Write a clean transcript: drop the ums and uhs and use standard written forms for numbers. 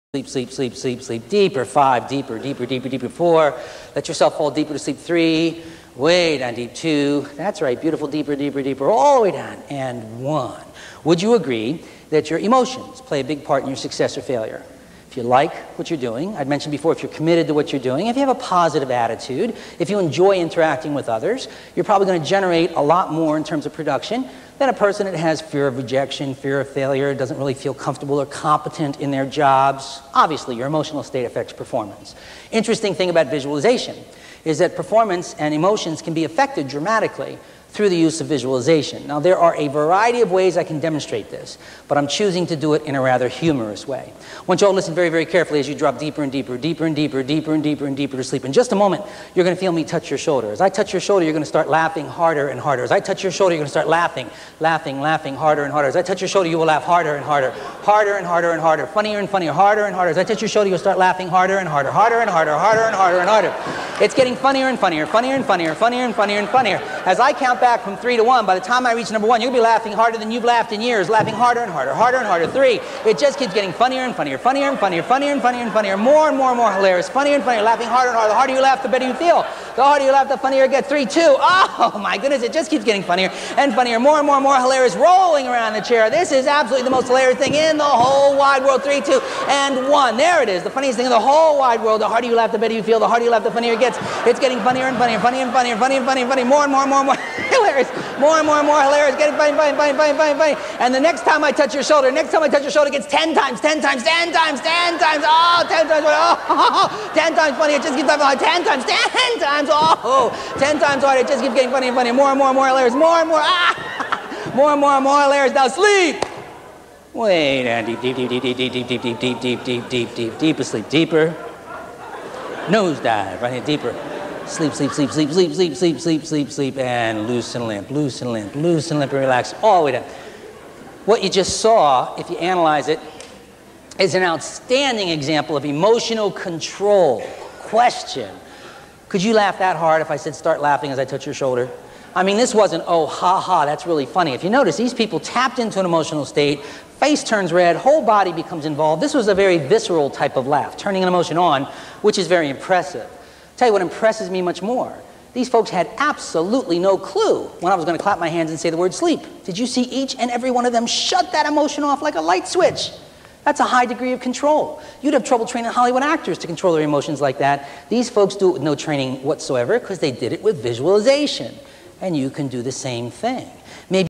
Sleep, sleep, sleep, sleep, sleep. Deeper, 5, deeper, deeper, deeper, deeper, 4. Let yourself fall deeper to sleep, 3. Way down deep, 2. That's right, beautiful, deeper, deeper, deeper, all the way down. And 1. Would you agree that your emotions play a big part in your success or failure? If you like what you're doing, I'd mentioned before, if you're committed to what you're doing, if you have a positive attitude, if you enjoy interacting with others, you're probably going to generate a lot more in terms of production than a person that has fear of rejection, fear of failure, doesn't really feel comfortable or competent in their jobs. Obviously, your emotional state affects performance. Interesting thing about visualization is that performance and emotions can be affected dramatically through the use of visualization. Now, there are a variety of ways I can demonstrate this, but I'm choosing to do it in a rather humorous way. I want you all to listen very, very carefully as you drop deeper and deeper, deeper and deeper, deeper and deeper and deeper to sleep. In just a moment, you're going to feel me touch your shoulder. As I touch your shoulder, you're going to start laughing harder and harder. As I touch your shoulder, you're going to start laughing, laughing, laughing harder and harder. As I touch your shoulder, you will laugh harder and harder, harder and harder and harder, funnier and funnier, harder and harder. As I touch your shoulder, you'll start laughing harder and harder, harder and harder, harder and harder and harder. It's getting funnier and funnier, funnier and funnier, funnier and funnier and funnier. As I count back from 3 to 1, by the time I reach number 1, you'll be laughing harder than you've laughed in years, laughing harder and harder, harder and harder. 3, it just keeps getting funnier and funnier, funnier and funnier, funnier and funnier and funnier, more and more and more hilarious, funnier and funnier, laughing harder and harder. The harder you laugh, the better you feel. The harder you laugh, the funnier it gets. 3, 2, oh my goodness, it just keeps getting funnier and funnier, more and more and more hilarious, rolling around the chair. This is absolutely the most hilarious thing in the whole wide world. 3, 2, and 1. There it is, the funniest thing in the whole wide world. The harder you laugh, the better you feel. The harder you laugh, the funnier it gets. It's getting funnier and funnier, funnier and funnier, funnier and funnier, funnier, more and more and more and more hilarious, more and more and more hilarious, getting funny, funny, funny, funny, funny, funny. And the next time I touch your shoulder, it gets 10 times, 10 times, 10 times, 10 times, oh, 10 times, oh, 10 times funny, it just keeps getting 10 times, 10 times, oh, 10 times harder, it just keeps getting funny and funny, more and more and more hilarious, more and more, more and more and more hilarious. Now sleep. Way down deep, deep, deep, deep, deep, deep, deep, deep, deep, deep, deep, deep, deep, deep, asleep, deeper. Nose dive, right here, deeper. Sleep, sleep, sleep, sleep, sleep, sleep, sleep, sleep, sleep, sleep, and loosen limp, loosen limp, loosen limp, and relax all the way down. What you just saw, if you analyze it, is an outstanding example of emotional control. Question: could you laugh that hard if I said start laughing as I touch your shoulder? I mean, this wasn't, oh, ha, ha, that's really funny. If you notice, these people tapped into an emotional state, face turns red, whole body becomes involved. This was a very visceral type of laugh, turning an emotion on, which is very impressive. Tell you what impresses me much more. These folks had absolutely no clue when I was going to clap my hands and say the word sleep. Did you see each and every one of them shut that emotion off like a light switch? That's a high degree of control. You'd have trouble training Hollywood actors to control their emotions like that. These folks do it with no training whatsoever because they did it with visualization. And you can do the same thing. Maybe